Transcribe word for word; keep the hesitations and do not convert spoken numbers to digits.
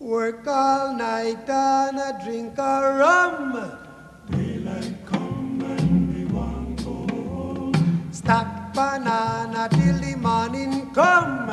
Work all night and a drink a rum. Daylight come and we want go home. Stack banana till the morning come.